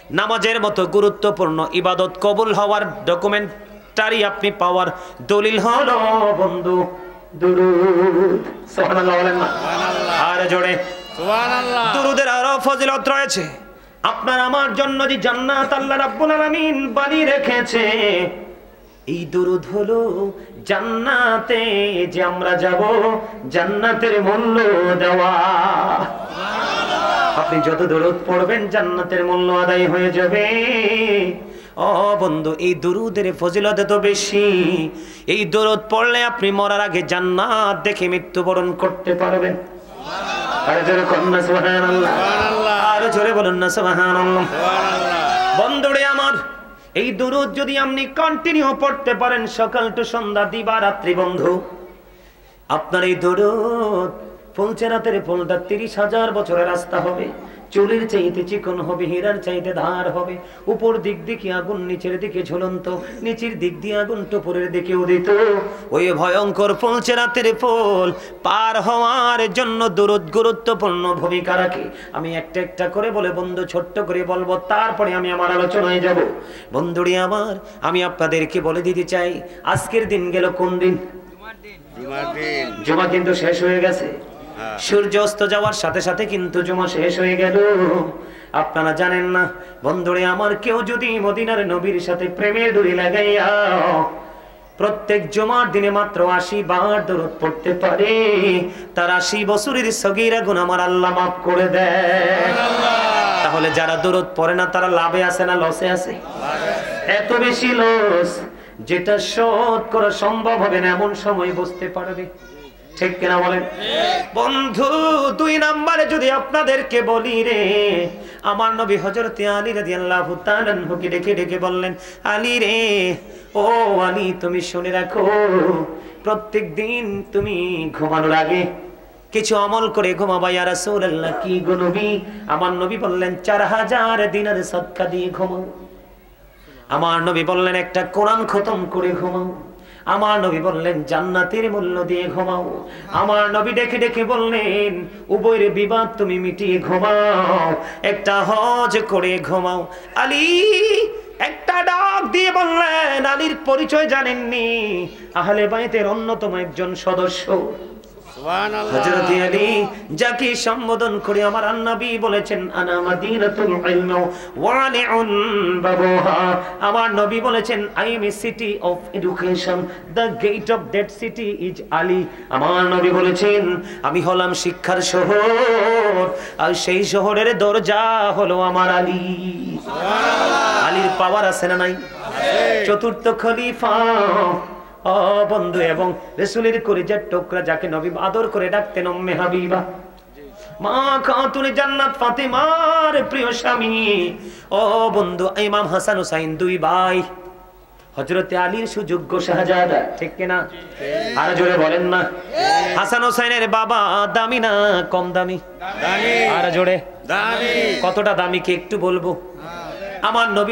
নামাজের মতো গুরুত্বপূর্ণ ইবাদত কবুল হওয়ার ডকুমেন্টারি আপনি পাওয়ার দলিল হলো বন্ধু দুরূদ। সুবহানাল্লাহ বলেন না? আর জোরে সুবহানাল্লাহ। দুরুদের আরো ফজিলত রয়েছে। আপনার আমার জন্য যে জান্নাত আল্লাহ রাব্বুল আলামিন বানিয়ে রেখেছে, এই দুরুদ হলো জান্নাতে যে আমরা যাব জান্নাতের মূল্য দেওয়া। আপনি যত দুরুদ পড়বেন জান্নাতের মূল্য আদায় হয়ে যাবে। ও বন্ধু, এই দুরুদের ফজিলত এত বেশি, এই দুরুদ পড়লে আপনি মরার আগে জান্নাত দেখে মৃত্যুবরণ করতে পারবেন। আরে জোরে কন্যা সুবহানাল্লাহ, আরে জোরে বলুন না সুবহানাল্লাহ। বন্ধুরে আমার, এই দুরুদ যদি আপনি কন্টিনিউ পড়তে পারেন সকাল টু সন্ধ্যা দিবা রাত্রি, বন্ধু আপনার এই দুরুদ পৌঁছে রাতের ফলটা 30,000 বছরের রাস্তা হবে। চুলের চাইতে চিকন হবে, হীরার চাইতে ধার হবে। উপর দিক দিকে আগুন, নিচের দিকে ঝুলন্ত, নিচের দিক দিয়ে আগুন উপরের দিকে উদিত। ওই ভয়ঙ্কর পৌঁছে রাতের ফল পার হওয়ার জন্য দুরুদ গুরুত্বপূর্ণ ভূমিকা রাখে। আমি একটা একটা করে বলে বন্ধু ছোট্ট করে বলবো, তারপরে আমি আমার আলোচনায় যাব। বন্ধুরি আমার, আমি আপনাদেরকে বলে দিতে চাই, আজকের দিন গেল কোন দিন? জুমা কিন্তু শেষ হয়ে গেছে। সূর্য অস্ত যাওয়ার সাথে সাথে কিন্তু জুমা শেষ হয়ে গেল। আপনারা জানেন না বন্ধুরে আমার, কেউ যদি মদিনার নবীর সাথে প্রেমের ডুরি লাগাইয়া প্রত্যেক জুমার দিনে মাত্র 80 বার দরুদ পড়তে পারে, তার 80 বছরের সগীরা গুনাহ আমার আল্লাহ মাফ করে দেয়। তাহলে যারা দরুদ পড়ে না তারা লাভে আছে না লসে আছে? এত বেশি লস, যেটা শোধ করা সম্ভব হবে না এমন সময় বুঝতে পারবে। ঠিক কিনা বলেন বন্ধু? 2 নম্বরে যদি আপনাদেরকে বলি রে, আমার নবী হযরত আলী রাদিয়াল্লাহু তাআলা আনহুকে ডেকে ডেকে বললেন, আলী রে, ও আলী তুমি শুনে রাখো, প্রত্যেক দিন তুমি ঘুমানোর আগে কিছু আমল করে ঘুমাবা। ইয়া রাসূলুল্লাহ, কি গো নবী? আমার নবী বললেন 4000 দিনার সদকা দিয়ে ঘুমাও। আমার নবী বললেন একটা কোরআন খতম করে ঘুমাও। আমার নবী বললেন জান্নাতের মূল্য দিয়ে ঘুমাও। আমার নবী ডেকে ডেকে বললেন উভয়ের বিবাদ তুমি মিটিয়ে ঘুমাও, একটা হজ করে ঘুমাও। আলী একটা ডাক দিয়ে বললেন, আলীর পরিচয় জানেননি, আহলে বাইতের অন্যতম একজন সদস্য হযরত আলী, যাকে সম্বোধন করে আমার নবী বলেছেন আনা মাদিনাতুল ইলম ওয়া আলিউন বাবুহা। আমার নবী বলেছেন I am a city of education, the gate of that city is Ali. আমার নবী বলেছেন আমি হলাম শিক্ষার শহর, আর সেই শহরের দরজা হলো আমার আলী। সুবহানাল্লাহ। আলীর পাওয়ার আছে না নাই? চতুর্থ খলিফা ও বন্ধু, এবং রাসূলের কলিজার টুকরা, যাকে নবী আদর করে ডাকতেন উম্মে হাবিবা, মা খাতুনে জান্নাত ফাতেমার প্রিয় স্বামী। ও বন্ধু, ইমাম হাসান হুসাইন 2 ভাই, হযরত আলীর সুযোগ্য শাহজাদা। ঠিক কিনা? আর জোরে বলেন না। হাসান হুসাইনের বাবা দামি না কম দামি? দামি। আর জোরে দামি। কতটা দামি কি একটু বলবো? আমার নবী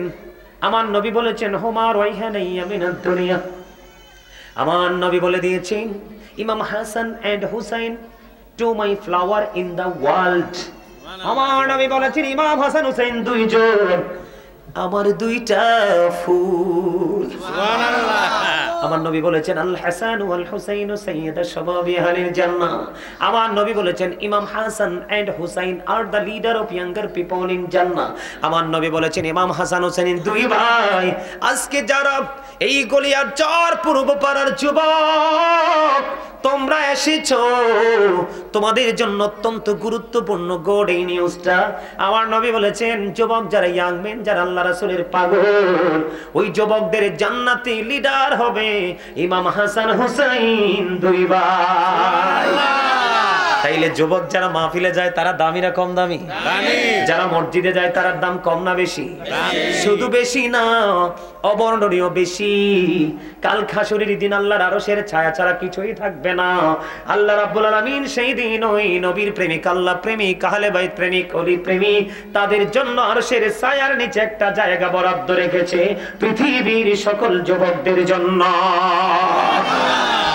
বলেছেন হুমা রাইহানাইয়া মিনাদ দুনিয়া। আমার নবী বলে দিয়েছেন ইমাম Hasan and Husain to my flower in the world. আমার নবী বলেছেন ইমাম হাসান হুসাইন 2 জন আমার 2টা ফুল। সুবহানাল্লাহ। আমার নবী বলেছেন আল হাসান ওয়াল হুসাইন সাইয়্যিদা শাবাবি আহলিল জান্নাহ। আমার নবী বলেছেন ইমাম Hasan and Husain are the leader of younger people in জান্নাহ। আমার নবী বলেছেন ইমাম হাসান হুসাইন 2 ভাই। আজকে যারা এই গলিয়ার চর পূর্ব পাড়ার যুবক তোমরা এসেছো, তোমাদের জন্য অত্যন্ত গুরুত্বপূর্ণ গড এই নিউজটা। আমার নবী বলেছেন যুবক যারা, ইয়াং মেন যারা আল্লাহ রাসূলের পাগল, ওই যুবকদের জান্নাতি লিডার হবে ইমাম হাসান হুসাইন 2 ভাই। তাইলে যুবক যারা মাহফিলে যায় তারা দামি না কম দামি? দামি। যারা মসজিদে যায় তার দাম কম না বেশি? দামি। শুধু বেশি না, অবর্ণনীয় বেশি। কাল হাসরের দিন আল্লাহর আরশের ছায়া ছাড়া কিছুই থাকবে না। আল্লাহ রাব্বুল আলামিন সেই দিন ওই নবীর প্রেমিক, আল্লাহ প্রেমিক, আহলে বাইত প্রেমিক, ওলি প্রেমিক, তাদের জন্য আরশের ছায়ার নিচে একটা জায়গা বরাদ্দ রেখেছে পৃথিবীর সকল যুবকদের জন্য।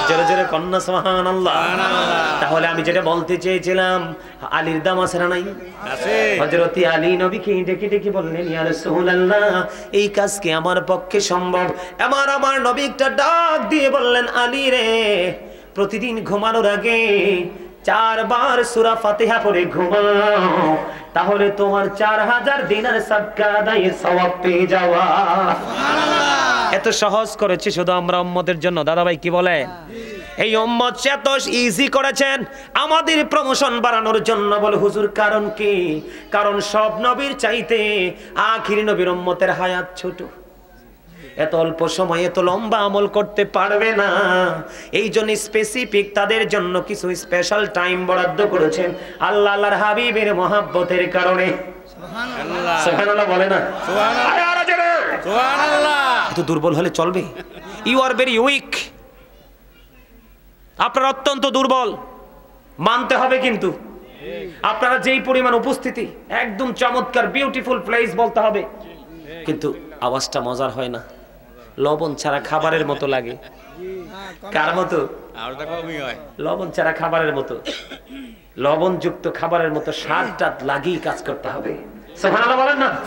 জোরে জোরে কন্যা সুবহানাল্লাহ। তাহলে আমি যেটা বলতে চেয়েছিলাম, আলীর দাম আছে না নাই? হযরত আলী নবীকে ডেকে ডেকে বললেন, ইয়া রাসূলুল্লাহ, এই কাজ কি আমার পক্ষে সম্ভব? আমার নবী একটা ডাক দিয়ে বললেন, আলী রে, প্রতিদিন ঘুমানোর আগে 4 বার সূরা ফাতিহা পড়ে ঘুমাও, তাহলে তোমার 4000 দিনার সাদকা আদায়ের সওয়াব পেয়ে যাওয়া। এত সহজ করেছি শুধু আমরা উম্মতের জন্য। দাদা ভাই কি বলে? এই উম্মত এত ইজি করেছেন আমাদের প্রমোশন বাড়ানোর জন্য। বলে হুজুর কারণ কি? কারণ সব নবীর চাইতে আখিরি নবীর উম্মতের হায়াত ছোট, এত অল্প সময়ে এত লম্বা আমল করতে পারবে না। এই জন্য স্পেসিফিক তাদের জন্য কিছু স্পেশাল টাইম বরাদ্দ করেছেন আল্লাহ আল্লাহর হাবিবের মহব্বতের কারণে। সুবহানাল্লাহ, সুবহানাল্লাহ বলে না? সুবহানাল্লাহ। এত দুর্বল হলে চলবে? ইউ আর ভেরি উইক, আপনারা অত্যন্ত দুর্বল, মানতে হবে। কিন্তু আপনারা যেই পরিমাণ উপস্থিতি, একদম চমৎকার বিউটিফুল প্লেস বলতে হবে, কিন্তু আওয়াজটা মজার হয় না। লবণ ছাড়া খাবারের মতো লাগে। কার মতো? লবণ ছাড়া খাবারের মতো, লবণ যুক্ত খাবারের মতো স্বাদটা লাগিয়ে কাজ করতে হবে। সুবহানাল্লাহ বলেন না?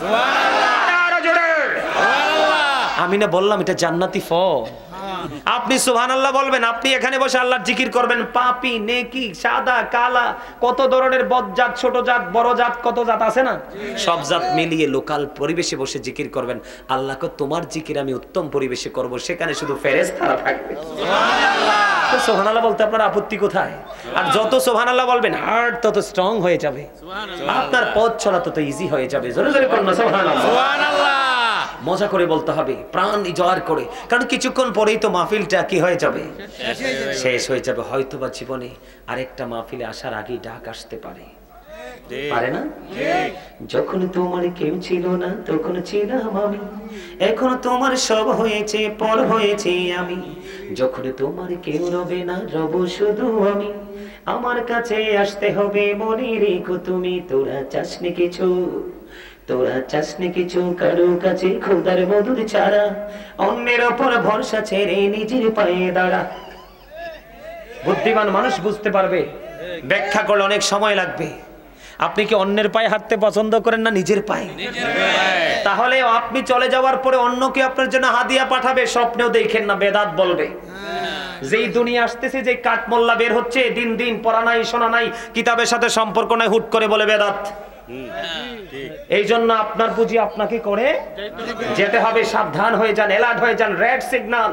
আমি না বললাম এটা জান্নাতি ফল। আপনি সুবহানাল্লাহ বলবেন, আপনি এখানে বসে আল্লাহর জিকির করবেন, পাপী নেকি সাদা কালা কত ধরনের বদজাত, ছোট জাত, বড় জাত, কত জাত আছে না, সব জাত মিলিয়ে লোকাল পরিবেশে বসে জিকির করবেন। আল্লাহকে তোমার জিকির আমি উত্তম পরিবেশে করব, সেখানে শুধু ফেরেশতারা থাকবে। সুবহানাল্লাহ। তো সুবহানাল্লাহ বলতে আপনার আপত্তি কোথায়? আর যত সুবহানাল্লাহ বলবেন হার্ট তত স্ট্রং হয়ে যাবে, আপনার পথ চলা তত ইজি হয়ে যাবে। জোরে জোরে বলুন সুবহানাল্লাহ। সুবহানাল্লাহ। মজা করে বলতে হবে, প্রাণ ইজার করে, কারণ কিছুক্ষণ পরেই তো মাহফিলটা কি হয়ে যাবে, শেষ হয়ে যাবে। হয়তো বা জীবনে আরেকটা মাহফিলে আসার আগেই ডাক আসতে পারে, পারে না? যখন তোমার কেউ ছিল না তখন ছিলাম আমি, এখন তোমার সব হয়েছে, পর হয়েছে আমি। যখন তোমার কেউ রবে না, রব শুধু আমি। আমার কাছে আসতে হবে, মনে রেখো তুমি। তোরা চাসনি কিছু, তোরা চাসনি কিছু কারো কাছে খোদার মধুর ছাড়া, অন্যের ওপর ভরসা ছেড়ে নিজের পায়ে দাঁড়া। বুদ্ধিমান মানুষ বুঝতে পারবে, ব্যাখ্যা করলে অনেক সময় লাগবে। আপনি কি অন্যের পায়ে হাঁটতে পছন্দ করেন না নিজের পায়ে? তাহলে আপনি চলে যাওয়ার পরে অন্য কেউ আপনার জন্য হাদিয়া পাঠাবে, স্বপ্নেও দেখেন না, বেদাত বলবে। যেই দুনিয়া আসতেছে, যে কাঠমোল্লা বের হচ্ছে, দিন দিন পড়া নাই, শোনা নাই, কিতাবের সাথে সম্পর্ক নাই, হুট করে বলে বেদাত। এই জন্য আপনার পুঁজি আপনাকে করে যেতে হবে। সাবধান হয়ে যান, অ্যালার্ট হয়ে যান। Red signal,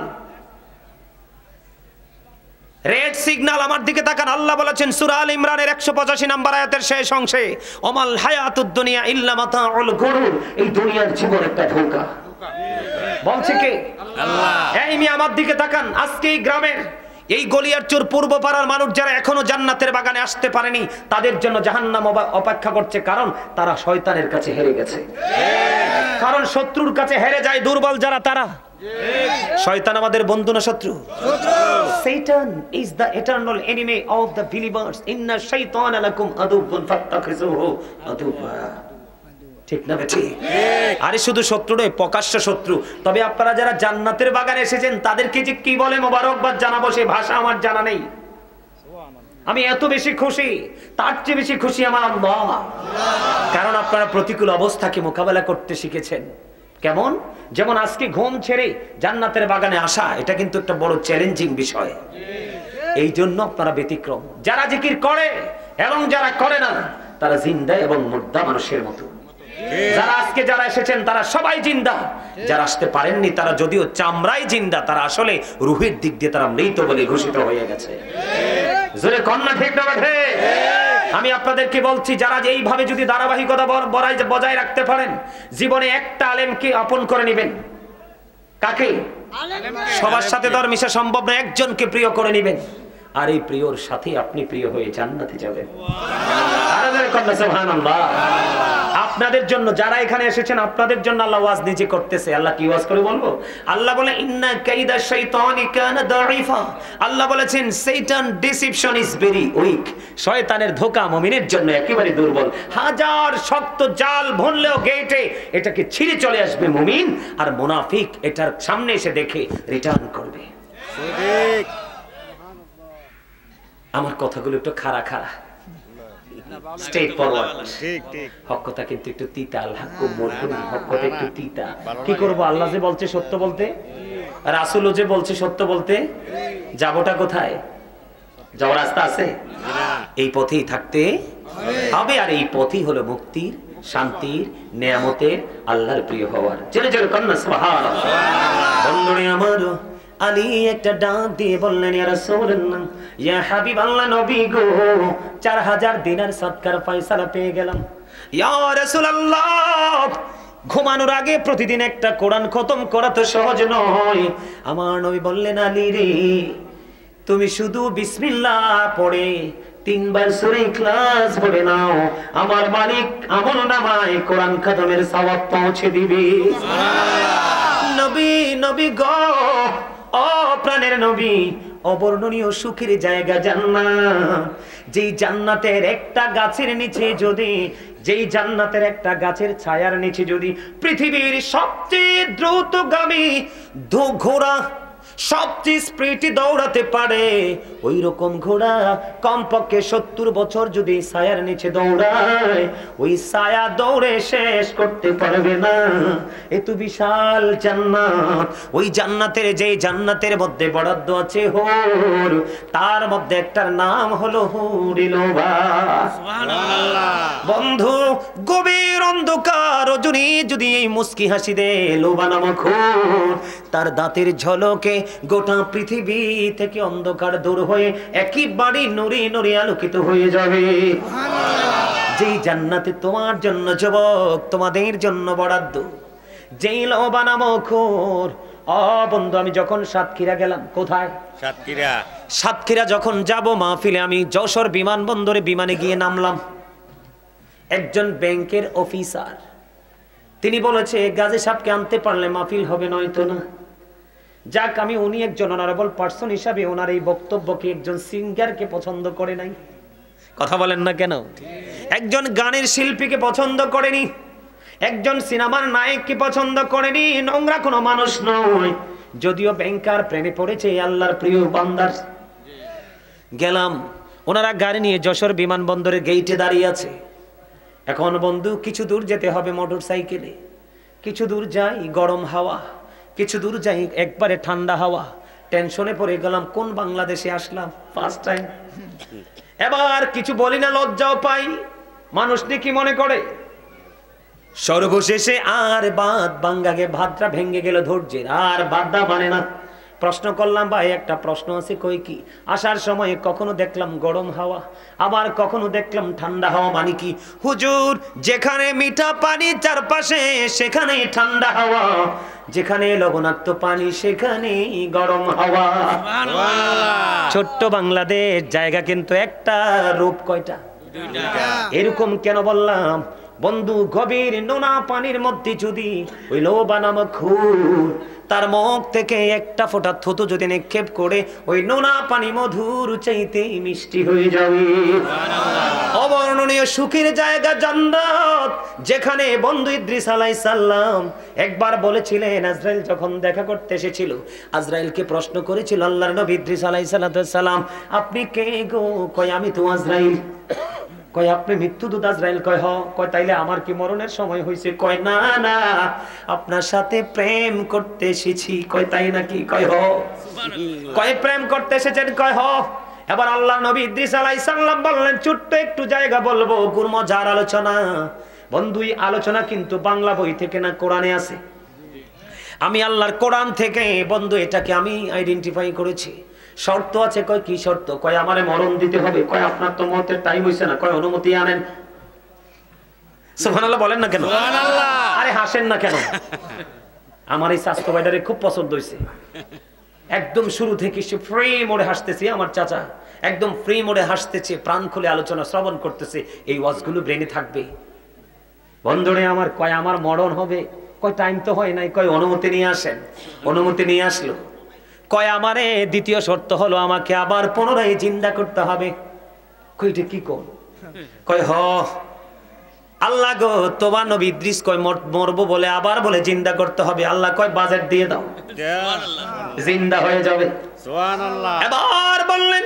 red signal. আমার দিকে তাকান। আল্লাহ বলেছেন সূরা আল ইমরানের 185 নম্বর আয়াতের শেষ অংশে, ওমাল হায়াতুদ দুনিয়া ইল্লা মাতাউল গুরুর। এই দুনিয়ার জীবন একটা ধোঁকা। বলছে কে? আল্লাহ। এই মিয়া আমার দিকে তাকান। আজকে এই গ্রামের, এই গলিয়ারচর পূর্ব পাড়ার মানুষ যারা এখনো জান্নাতের বাগানে আসতে পারেনি, তাদের জন্য জাহান্নাম অপেক্ষা করছে। কারণ তারা শয়তানের কাছে হেরে গেছে। কারণ শত্রুর কাছে হেরে যায় দুর্বল যারা, তারা। শয়তান আমাদের বন্ধু না শত্রু? Satan is the eternal enemy of the believers. Inna shaytana lakum aduwwun fattakhizuhu aduwwa. ঠিক না বেটি? আরে শুধু শত্রু নয়, প্রকাশ্য শত্রু। তবে আপনারা যারা জান্নাতের বাগানে এসেছেন তাদেরকে যে কি বলে মোবারকবাদ জানাবো সে ভাষা আমার জানা নেই। আমি এত বেশি খুশি, তার চেয়ে বেশি খুশি আমার আল্লাহ। কারণ আপনারা প্রতিকূল অবস্থাকে মোকাবেলা করতে শিখেছেন। কেমন? যেমন আজকে ঘুম ছেড়ে জান্নাতের বাগানে আসা, এটা কিন্তু একটা বড় চ্যালেঞ্জিং বিষয়। এই জন্য আপনারা ব্যতিক্রম। যারা জিকির করে এবং যারা করে না, তারা জিন্দা এবং মুর্দা মানুষের মতো। যারা আজকে যারা এসেছেন তারা সবাই জিন্দা, যারা আসতে পারেননি তারা যদিও চামড়াই জিন্দা, তারা আসলে রুহের দিক দিয়ে তারা মৃত বলে ঘোষিত হয়ে গেছে। জোরে কন্যা ঠিক না বেঠে? আমি আপনাদেরকে বলছি, যারা এইভাবে যদি ধারাবাহিকতা বজায় রাখতে পারেন, জীবনে একটা আলেমকে আপন করে নেবেন। কাকে? সবার সাথে দর মিশা সম্ভব না, একজনকে প্রিয় করে নেবেন। আর এই প্রিয়র সাথে আপনি প্রিয় হয়ে জান্নাতে যাবেন। সুবহানাল্লাহ। আপনাদের জন্য যারা এখানে এসেছেন, আপনাদের জন্য আল্লাহ ওয়াজ নিজে করতেছে। আল্লাহ কি ওয়াজ করে বলবো? আল্লাহ বলে ইন্না কাইদা শাইতানি কানা দাঈফা। আল্লাহ বলেছেন শয়তান ডিসিপশন ইজ ভেরি উইক। শয়তানের ধোঁকা মুমিনের জন্য একেবারে দুর্বল। হাজার শক্ত জাল ভনলেও গেটে এটাকে ছিঁড়ে চলে আসবে মুমিন, আর মুনাফিক এটার সামনে এসে দেখে রিটার্ন করবে। ঠিক। আমার কথাগুলো একটু খাড়া খাড়া, স্ট্রেট ফরওয়ার্ড। ঠিক ঠিক। হক কথা কিন্তু একটু তিতা, আল্লাহ খুব মধুর, হক কথা একটু তিতা। কি করব, আল্লাহ যে বলছে সত্য বলতে, রাসূলও যে বলছে সত্য বলতে, যাবোটা কোথায়? যাওয়ার রাস্তা আছে? এই পথেই থাকতে হবে। আর এই পথই হলো মুক্তির, শান্তির, নিয়ামতের, আল্লাহর প্রিয় হওয়ার। জোরে জোরে কন্যা সুবহানাল্লাহ। বন্ধুরে আমার, আলী একটা ডাক দিয়ে বললেন, ইয়া রাসূলুল্লাহ, ইয়া হাবিবাল্লাহ, নবী গো, 4000 দিনার সদকার ফয়সালা পেয়ে গেলাম। ইয়া রাসূলুল্লাহ, ঘুমানোর আগে প্রতিদিন একটা কোরআন খতম করা তো সহজ নয়। আমার নবী বললেন, আলী রে, তুমি শুধু বিসমিল্লাহ পড়ে 3 বার সূরা ইখলাস পড়ে নাও, আমার মালিক আমলনামায় কোরআন খতমের সওয়াব পৌঁছে দিবে। নবী, নবী গো, ও প্রাণের নবী, অবর্ণনীয় সুখের জায়গা জান্নাত। যেই জান্নাতের একটা গাছের নিচে যদি, যেই জান্নাতের একটা গাছের ছায়ার নিচে যদি পৃথিবীর সবচেয়ে দ্রুতগামী ঘোড়া সবচেয়ে স্পিডে দৌড়াতে পারে, ওই রকম ঘোড়া কমপক্ষে 70 বছর যদি ছায়ার নিচে দৌড়ায়, ওই ছায়া দৌড়ে শেষ করতে পারবে না। এত বিশাল জান্নাত, ওই জান্নাতের, যে জান্নাতের মধ্যে বরাদ্দ আছে হুর, তার মধ্যে একটার নাম হলো হুরিলোবা। সুবহানাল্লাহ। বন্ধু, গভীর অন্ধকার রজনী যদি এই মুস্কি হাসি দে লোবা নামক হুর, তার দাঁতের ঝলকে গোটা পৃথিবী থেকে অন্ধকার দূর হয়ে একেবারে নূরে নূরে আলোকিত হয়ে যাবে। যেই জান্নাতে তোমার জন্য যুবক, তোমাদের জন্য বরাদ্দ, যেই লোবা নামক হুর। ও বন্ধু, আমি যখন সাতক্ষীরা গেলাম, কোথায়? সাতক্ষীরা। সাতক্ষীরা যখন যাব মাহফিলে, আমি যশোর বিমানবন্দরে বিমানে গিয়ে নামলাম। একজন ব্যাংকের অফিসার, তিনি বলেছে গাজী সাহেবকে আনতে পারলে মাহফিল হবে, নয়তো না। যাক, আমি উনি একজন অনারেবল পারসন হিসাবে ওনার এই বক্তব্যকে একজন সিঙ্গারকে পছন্দ করে নাই। কথা বলেন না কেন? একজন গানের শিল্পীকে পছন্দ করেনি, একজন সিনেমার নায়ককে পছন্দ করেনি। নোংরা কোনো মানুষ নয়, যদিও ব্যাংকার প্রেমে পড়েছে আল্লাহর প্রিয় বান্দার। গেলাম, ওনারা গাড়ি নিয়ে যশোর বিমানবন্দরের গেইটে দাঁড়িয়ে আছে। এখন বন্ধু, কিছু দূর যেতে হবে মোটর সাইকেলে, কিছু দূর যাই গরম হাওয়া, কিছু দূর যাই একবারে ঠান্ডা হাওয়া। টেনশনে পড়ে গেলাম, কোন বাংলাদেশে আসলাম, ফার্স্ট টাইম। এবার কিছু বলি না, লজ্জাও পাই, মানুষ কি মনে করে। সর্বশেষে আর বাদ বাঙ্গাগে, ভাতটা ভেঙে গেল ধৈর্যের, আর বাদা মানে না। প্রশ্ন করলাম, ভাই একটা প্রশ্ন আছে। কই কি? আসার সময় কখনো দেখলাম গরম হাওয়া, আবার কখনো দেখলাম ঠান্ডা হাওয়া। মানে কি হুজুর? যেখানে মিঠা পানি চারপাশে সেখানেই ঠান্ডা হাওয়া, যেখানে লবণাক্ত পানি সেখানেই গরম হাওয়া। ছোট্ট বাংলাদেশ জায়গা কিন্তু একটা, রূপ কয়টা? এরকম কেন বললাম বন্ধু? গভীর নোনা পানির মধ্যে যদি ওই লোবা নামক হুর তার মুখ থেকে একটা ফোঁটা থুতু যদি নিক্ষেপ করে, ওই নোনা পানি মধুর চাইতে মিষ্টি হয়ে যাবে। অবর্ণনীয় সুখের জায়গা জান্নাত, যেখানে বন্ধু ইদ্রিস আলাইহিস সালাম একবার বলেছিলেন, আজরাইল যখন দেখা করতে এসেছিল, আজরাইলকে প্রশ্ন করেছিল আল্লাহর নবী ইদ্রিস আলাইহিস সালাম, আপনি কে গো? কয় আমি তো আজরাইল। কয় আপনি মৃত্যুদূত আজরাইল? কয় হ। কয় তাইলে আমার কি মরণের সময় হয়েছে? কয় না না, আপনার সাথে প্রেম করতে এসেছি। কয় তাই নাকি? কয় হ। কয় প্রেম করতে এসেছেন? কয় হ। এবার আল্লাহ নবী ইদ্রিস আলাইহিস সালাম বললেন, ছোট্ট একটু জায়গা বলবো, গুরমজার আলোচনা। বন্ধু, এই আলোচনা কিন্তু বাংলা বই থেকে না, কোরআনে আছে। আমি আল্লাহর কোরআন থেকে বন্ধু এটাকে আমি আইডেন্টিফাই করেছি। শর্ত আছে। কয় কি শর্ত? কয় আমারে মরণ দিতে হবে। কয় আপনার তো মতের টাইম হইছে না। কয় অনুমতি আনেন। সুবহানাল্লাহ বলেন না কেন? সুবহানাল্লাহ। আরে হাসেন না কেন? আমার এই স্বাস্থ্য ভাইডারে খুব পছন্দ হইছে। একদম শুরু থেকে সে ফ্রি মোডে হাসতেছে। আমার চাচা একদম ফ্রি মোডে হাসতেছে, প্রাণ খুলে আলোচনা শ্রবণ করতেছে। এই ওয়াজগুলো ব্রেনে থাকবে। বন্ধুরে আমার, কয় আমার মরণ হবে। কয় টাইম তো হয় নাই। কয় অনুমতি নিয়ে আসেন। অনুমতি নিয়ে আসলো। কয় আমারে দ্বিতীয় শর্ত হলো আমাকে আবার পুনরায় জিন্দা করতে হবে। কইটা কি কোন? কয় হ। আল্লাহ গো, তোমার নবী ইদ্রিস কয় মরবো বলে আবার বলে জিন্দা করতে হবে। আল্লাহ কয় বাজেট দিয়ে দাও, জিন্দা হয়ে যাবে। সুবহানাল্লাহ। এবার বললেন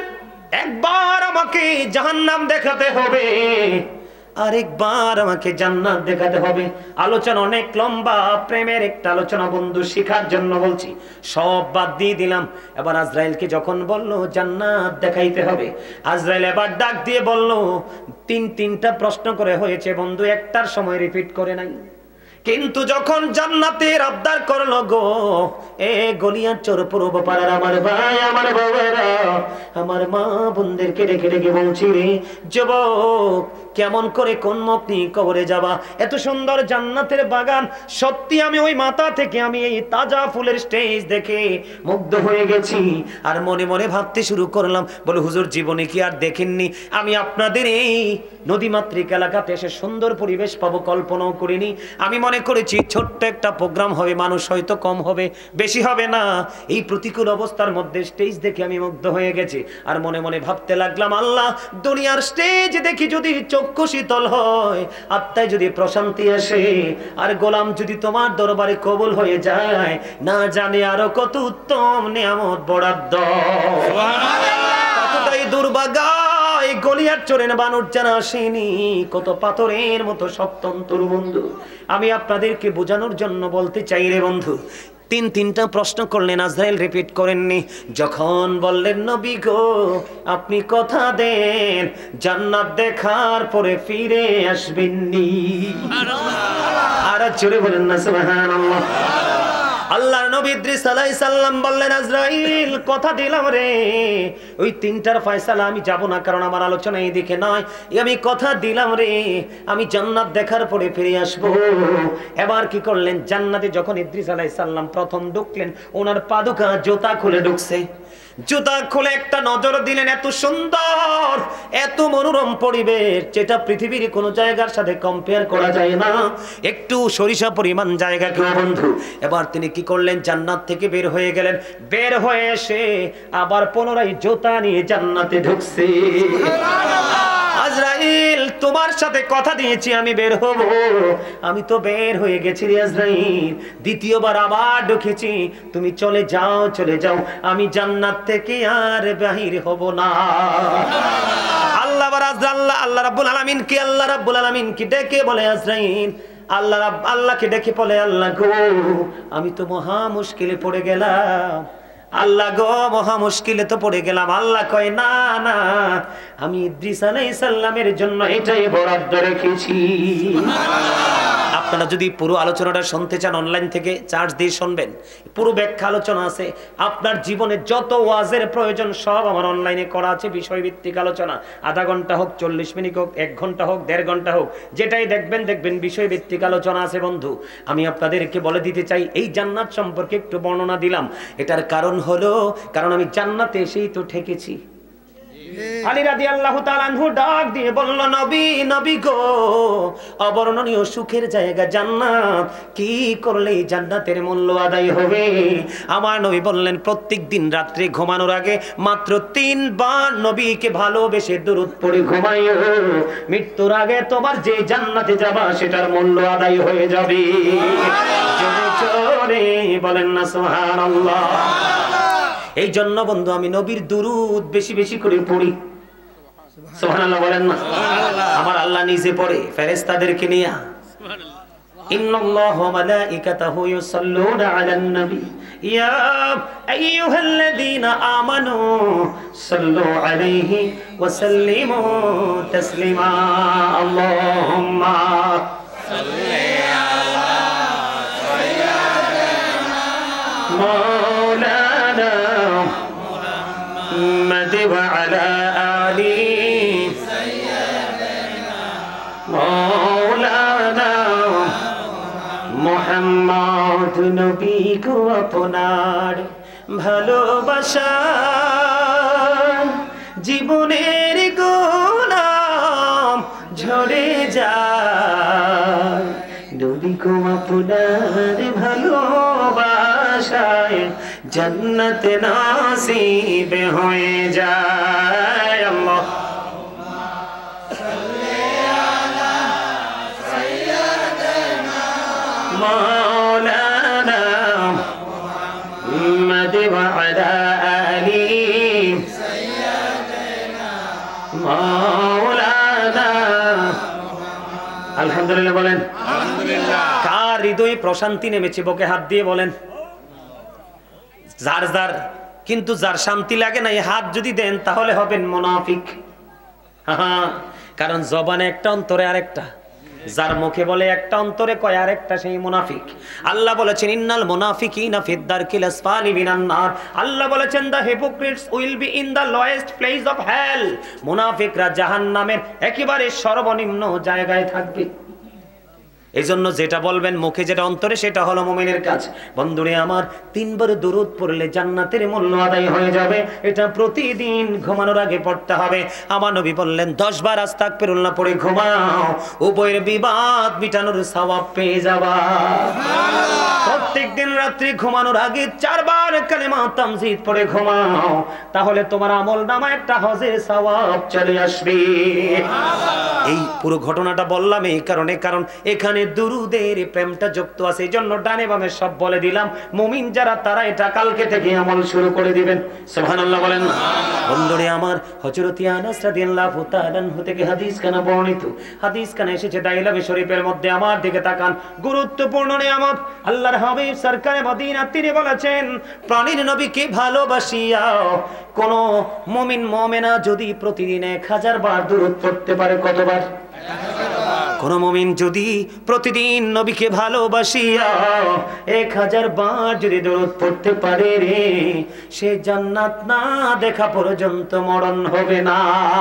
একবার আমাকে জাহান্নাম দেখাতে হবে, আরেকবার আমাকে জান্নাত দেখাতে হবে। আলোচনা অনেক লম্বা, প্রেমের একটা আলোচনা বন্ধু, শিখার জন্য বলছি, সব বাদ দিয়ে দিলাম। এবার আজরাইলকে যখন বলল জান্নাত দেখাইতে হবে, আজরাইল এবার ডাক দিয়ে বলল, তিনটা প্রশ্ন করে হয়েছে বন্ধু, একটার সময় রিপিট করে নাই। কিন্তু যখন জান্নাতের আবদার করলো গো, এ গলিয়ার চোর পূর্ব পাড়ার আমার ভাই, আমার বাবারা, আমার মা বোনদেরকে ডেকে ডেকে বলছি, রে যুবক, কেমন করে কোন মুখ নিয়ে কবরে যাবা? এত সুন্দর জান্নাতের বাগান, সত্যি আমি ওই মাথা থেকে আমি এই তাজা ফুলের স্টেজ দেখে মুগ্ধ হয়ে গেছি। আর মনে মনে ভাবতে শুরু করলাম, বলে হুজুর জীবনে কি আর দেখেননি? আমি আপনাদের এই নদীমাতৃক এলাকাতে এসে সুন্দর পরিবেশ পাবো কল্পনাও করিনি। আমি মনে করেছি ছোট্ট একটা প্রোগ্রাম হবে, মানুষ হয়তো কম হবে, বেশি হবে না। এই প্রতিকূল অবস্থার মধ্যে স্টেজ দেখে আমি মুগ্ধ হয়ে গেছি। আর মনে মনে ভাবতে লাগলাম, আল্লাহ, দুনিয়ার স্টেজ দেখি যদি চক্ষু শীতল হয়, আত্মায় যদি প্রশান্তি আসে, আর গোলাম যদি তোমার দরবারে কবুল হয়ে যায়, না জানে আরো কত উত্তম নিয়ামত বরাদ্দ। কতটাই দুর্ভাগা গলিয়ার চোরের বানর জানা আসেনি, কত পাথরের মতো সপ্তন্তর বন্ধু। আমি আপনাদেরকে বোঝানোর জন্য বলতে চাই রে বন্ধু, তিনটা প্রশ্ন করলেন, আজরাইল রিপিট করেননি। যখন বললেন নবী গো, আপনি কথা দেন জান্নাত দেখার পরে ফিরে আসবেননি। আর জোরে বলেন না সুবহানাল্লাহ। আল্লাহর নবী ইদ্রিস আলাইহিস সালাম বললেন, আজরাইল কথা দিলাম রে, ওই তিনটার ফয়সালা আমি যাব না, কারণ আমার আলোচনা এই দিকে নয়। আমি কথা দিলাম রে, আমি জান্নাত দেখার পরে ফিরে আসব। এবার কি করলেন, জান্নাতে যখন ইদ্রিস আলাইহিস সালাম প্রথম ঢুকলেন, ওনার পাদুকা জুতা খুলে ঢুকছে। জুতা খুলে একটা নজর দিলেন, এত সুন্দর, এত মনোরম পরিবেশ, যেটা পৃথিবীর কোন জায়গার সাথে কম্পেয়ার করা যায় না, একটু সরিষা পরিমাণ জায়গা কেউ বন্ধু। এবার তিনি কি করলেন, জান্নাত থেকে বের হয়ে গেলেন। বের হয়ে এসে আবার পুনরায় জুতা নিয়ে জান্নাতে ঢুকছে। আজরাইল, তোমার সাথে কথা দিয়েছি আমি বের হব, আমি তো বের হয়ে গেছি রে আজরাইল, দ্বিতীয়বার আবার ঢুকেছি, তুমি চলে যাও, চলে যাও, আমি জান্নাত থেকে আর বাহির হব না। আল্লাহ রাব্বুল আলামিন কি ডেকে বলে, আজরাইল, আল্লাহকে ডেকে বলে, আল্লাহ গো, আমি তো মহা মুশকিলে পড়ে গেলাম, আল্লাহ গো, মহা মুশকিলে তো পড়ে গেলাম। আল্লাহ কয়, না না, আমি ইদ্রিস আলাইহিস সালামের জন্য এটাই বরাদ্দ রেখেছি। আপনারা যদি পুরো আলোচনাটা শুনতে চান, অনলাইন থেকে চার্জ দিয়ে শুনবেন, পুরো ব্যাখ্যা আলোচনা আছে। আপনার জীবনে যত ওয়াজের প্রয়োজন সব আমার অনলাইনে করা আছে, বিষয়ভিত্তিক আলোচনা, আধা ঘন্টা হোক, 40 মিনিট হোক, 1 ঘন্টা হোক, 1.5 ঘন্টা হোক, যেটাই দেখবেন বিষয়ভিত্তিক আলোচনা আছে বন্ধু। আমি আপনাদেরকে বলে দিতে চাই, এই জান্নাত সম্পর্কে একটু বর্ণনা দিলাম, এটার কারণ হলো, কারণ আমি জান্নাতে এসেই তো ঠেকেছি। আলী রাদিয়াল্লাহু তাআলা আনহু ডাক দিয়ে বলল, নবী গো, অবর্ণনীয় সুখের জায়গা জান্নাত, কি করলে এই জান্নাতের মূল্য আদায় হবে? আমার নবী বললেন, প্রত্যেক দিন রাত্রে ঘুমানোর আগে মাত্র 3 বার নবীকে ভালোবেসে দরুদ পড়ে ঘুমাইও, মৃত্যুর আগে তোমার যে জান্নাতে যাবা সেটার মূল্য আদায় হয়ে যাবে। জোরে জোরে বলেন না সুবহানাল্লাহ। এই জন্য বন্ধু, আমি নবীর দুরূদ বেশি বেশি করে পড়ি। সুবহানাল্লাহ বলেন না। আমার আল্লাহ নিজে পড়ে ফেরেশতাদেরকে নিয়ে, ইন্নাল্লাহু ওয়া মালাইকাতাহু ইউসাল্লুনা আলান নবী ইয়া আইয়ুহাল্লাযীনা আমানু সাল্লু আলাইহি ওয়া সাল্লিমু তাসলিমা। আল্লাহুম্মা সাল্লি আলা সাইয়্যিদিনা মাওলানা মুহাম্মাদ ওয়া আলা আলি সাইয়্যিদিনা মাওলানা মুহাম্মদ। নবী গো, আপনার ভালোবাসা জীবনের গোলাম ঝরে যায়। নবী গো, আপনার ভালোবাসায় জান্নাত নসিব হয়ে যায়। আল্লাহ مولانا محمد وعلى آله سيدنا আলহামদুলিল্লাহ বলেন আলহামদুলিল্লাহ। কার হৃদয়ে প্রশান্তি নেমেছে বুকে হাত দিয়ে বলেন। যার যার, কিন্তু যার শান্তি লাগে না এই হাত যদি দেন তাহলে হবেন মুনাফিক। কারণ জবানে একটা অন্তরে আরেকটা, যার মুখে বলে একটা অন্তরে কয় আরেকটা, সেই মুনাফিক। আল্লাহ বলেছেন ইন্নাল মুনাফিকিনা ফিদ দারকিল আসফালি মিনান নার। আল্লাহ বলেছেন the hypocrites will be in the lowest place of hell. মুনাফিকরা জাহান্নামের একেবারে সর্বনিম্ন জায়গায় থাকবে। এই জন্য যেটা বলবেন মুখে, যেটা অন্তরে, সেটা হলো মুমিনের কাজ। বন্ধুরে আমার, 3 বার দুরূদ পড়লে জান্নাতের মূল্য আদায় হয়ে যাবে। এটা প্রতিদিন ঘুমানোর আগে পড়তে হবে। আমার নবী বললেন 10 বার আস্তাগফিরুল্লাহ পড়ে ঘুমাও, উভয়ের বিবাদ মিটানোর সওয়াব পেয়ে যাবা। প্রত্যেকদিন রাত্রি ঘুমানোর আগে 4 বার কালেমা তামজিদ পড়ে ঘুমাও, তাহলে তোমার আমলনামায় একটা হজের সওয়াব চলে আসবে। এই পুরো ঘটনাটা বললাম এই কারণে, কারণ এখানে দুরুদের প্রেমটা যুক্ত আছে। এই জন্য ডানে বামে সব বলে দিলাম। মুমিন যারা তারা এটা কালকে থেকে আমল শুরু করে দিবেন। সুবহানাল্লাহ বলেন। বন্ধুরে আমার, হযরত আনাস রাদিয়াল্লাহু তাআলা আনহু থেকে হাদিস কানা বর্ণিত। হাদিস কানা এসেছে দাইলামে শরীফের মধ্যে। আমার দিকে তাকান, গুরুত্বপূর্ণ নিয়ামত। আল্লাহর হাবিব সরকারে মদিনা তিনি বলেছেন, প্রাণীর নবীকে ভালোবাসিয়া কোন মুমিন মুমিনা যদি প্রতিদিন 1000 বার দুরূদ পড়তে পারে, কতবার? কোন মুমিন যদি প্রতিদিন নবীকে ভালোবাসিয়া 1000 বার যদি দরুদ পড়তে পারে রে, সে জান্নাত না দেখা পর্যন্ত মরণ হবে না।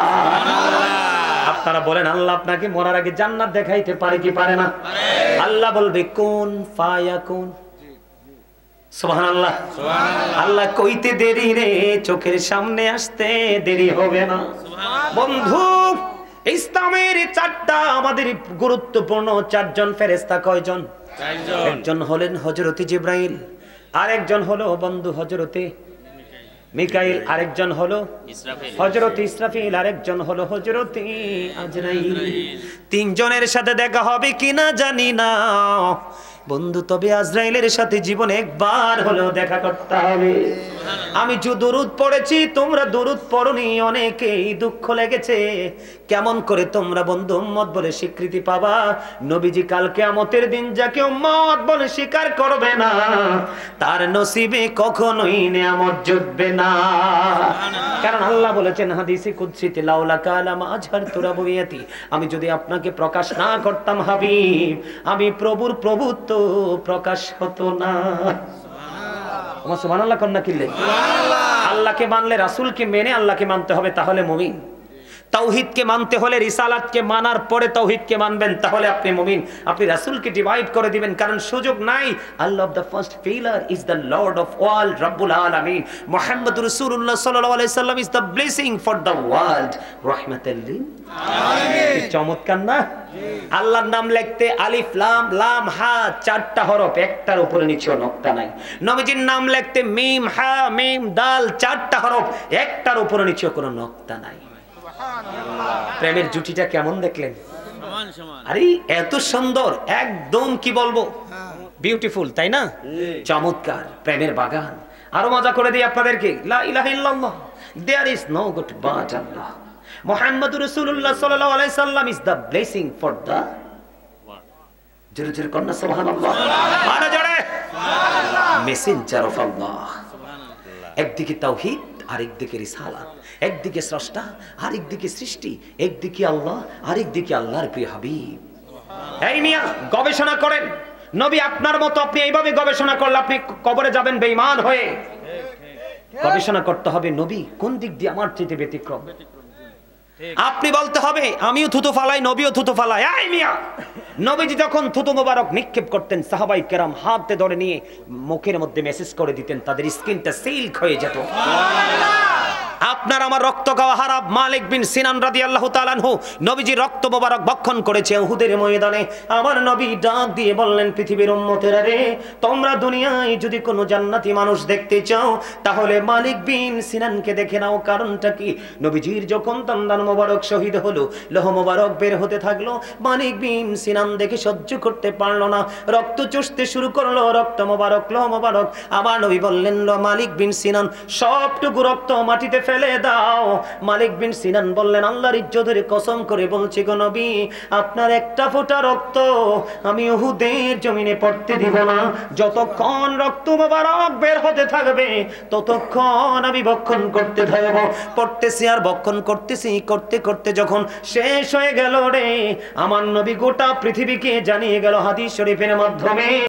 আপনারা বলেন আল্লাহ আপনাকে মরার আগে জান্নাত দেখাইতে পারে কি পারে না? আল্লাহ বলবে কোন ফায়াকুন। সুবহানাল্লাহ। আল্লাহ কইতে দেরি রে, চোখের সামনে আসতে দেরি হবে না। বন্ধু, ইসলামের 4টা আমাদের গুরুত্বপূর্ণ 4 জন ফেরেশতা। কয়জন? 4 জন। একজন হলেন হযরত জিবরাইল, আরেকজন হলো বন্ধু হযরতে মিকাইল, আরেকজন হলো হযরত ইসরাফিল, আরেকজন হলো হযরত আজরাইল। 3 জনের সাথে দেখা হবে কিনা জানি না বন্ধু, তবে আজরাইলের সাথে জীবনে একবার হলেও দেখা করতে হবে। আমি যে দরুদ পড়েছি, তোমরা দরুদ পড়নি, অনেকেই দুঃখ লেগেছে। কেমন করে তোমরা বন্ধু উম্মত বলে স্বীকৃতি পাবা? নবীজি কাল কিয়ামতের দিন যাকে উম্মত বলে স্বীকার করবে না, তার নসিবে কখনোই নিয়ামত জুটবে না। কারণ আল্লাহ বলেছেন হাদিসে কুদসিতে, লাউলা কালাম আজহারতু রাবুবিয়াতি, আমি যদি আপনাকে প্রকাশ না করতাম হাবিব, আমি প্রভুর প্রভুত্ব প্রকাশ হতো না। সুবহানাল্লাহ কন্যা কিল্লে। আল্লাহকে মানলে, রাসূলকে মেনে আল্লাহকে মানতে হবে, তাহলে মুমিন। তাওহীদকে মানতে হলে রিসালাতকে মানার পরে তাওহীদকে মানবেন, তাহলে আপনি মুমিন। আপনি রাসূলকে ডিভাইড করে দিবেন, কারণ সুযোগ নাই। Allah of the first pillar is the lord of world, রাব্বুল আলামিন। মুহাম্মদুর রাসূলুল্লাহ সাল্লাল্লাহু আলাইহি সাল্লাম is the blessing for the world, রাহমাতাল লিল আলামিন। চমৎকার না? আল্লাহর নাম লিখতে আলিফ লাম লাম হা 4টা হরফ, একটার উপরে নিচে নকতা নাই। নবীজির নাম লিখতে মিম হা মিম দাল 4টা হরফ, একটার উপরে নিচে কোনো নকতা নাই। প্রেমের জুটিটা কেমন দেখলেন? আরে এত সুন্দর, একদম কি বলবো, বিউটিফুল, তাই না? চমৎকার প্রেমের বাগান। আরো মজা করে দিই আপনাদেরকে, লা ইলাহা ইল্লাল্লাহ, there is no god but Allah, মুহাম্মাদুর রাসূলুল্লাহ সাল্লাল্লাহু আলাইহি সাল্লাম is the blessing for the জোরে জোরে কন্যা সুবহানাল্লাহ, আরো জোরে সুবহানাল্লাহ, মেসেঞ্জার অফ আল্লাহ। একদিকে তাওহীদ, আরেকদিকে রিসালাত, একদিকে স্রষ্টা, আরেকদিকে সৃষ্টি, একদিকে আল্লাহ, আরেকদিকে আল্লাহর প্রিয় হাবিব। এই মিয়া গবেষণা করেন, নবী আপনার মতো আপনি এইভাবে গবেষণা করলে আপনি কবরে যাবেন বেঈমান হয়ে। গবেষণা করতে হবে নবী কোন দিক দিয়ে আমার চেয়ে ব্যতিক্রম। আপনি বলতে হবে আমিও থুতু ফালাই, নবীও থুতু ফালাই। এই মিয়া, নবীজি যখন থুতু মোবারক নিক্ষেপ করতেন, সাহাবাই কেরাম হাতে ধরে নিয়ে মুখের মধ্যে মেসেজ করে দিতেন, তাদের স্কিনটা সিল্ক হয়ে যেত। আপনার আমার রক্ত খাওয়া হারাম মালিক বিন সিনান রাদিয়াল্লাহু তাআলা আনহু নবীজি রক্ত মোবারক ভক্ষণ করেছে উহুদের ময়দানে। আমার নবী ডাক দিয়ে বললেন, পৃথিবীর উম্মতেরা রে, তোমরা দুনিয়ায় যদি কোনো জান্নাতি মানুষ দেখতে চাও তাহলে মালিক বিন সিনানকে দেখে নাও। কারণটা কি? নবীজির যখন দন্দান মোবারক শহীদ হলো, লোহ মোবারক বের হতে থাকলো, মালিক বিন সিনান দেখে সহ্য করতে পারলো না, রক্ত চুষতে শুরু করলো, রক্ত মোবারক লোহ মোবারক। আমার নবী বললেন, মালিক বিন সিনান সবটুকু রক্ত মাটিতে ফেলে দাও। মালিক বিন সিনান বললেন, আল্লাহর ইজ্জতের কসম করে বলছি গো নবী, আপনার একটা ফোঁটা রক্ত আমি উহুদের জমিনে পড়তে দিব না। যতক্ষণ রক্ত মোবারক বের হতে থাকবে ততক্ষণ আমি ভক্ষণ করতে থাকব। পড়তেছি আর ভক্ষণ করতেছি, করতে করতে যখন শেষ হয়ে গেল রে, আমার নবী গোটা পৃথিবীকে জানিয়ে গেল হাদিস শরীফের মাধ্যমে।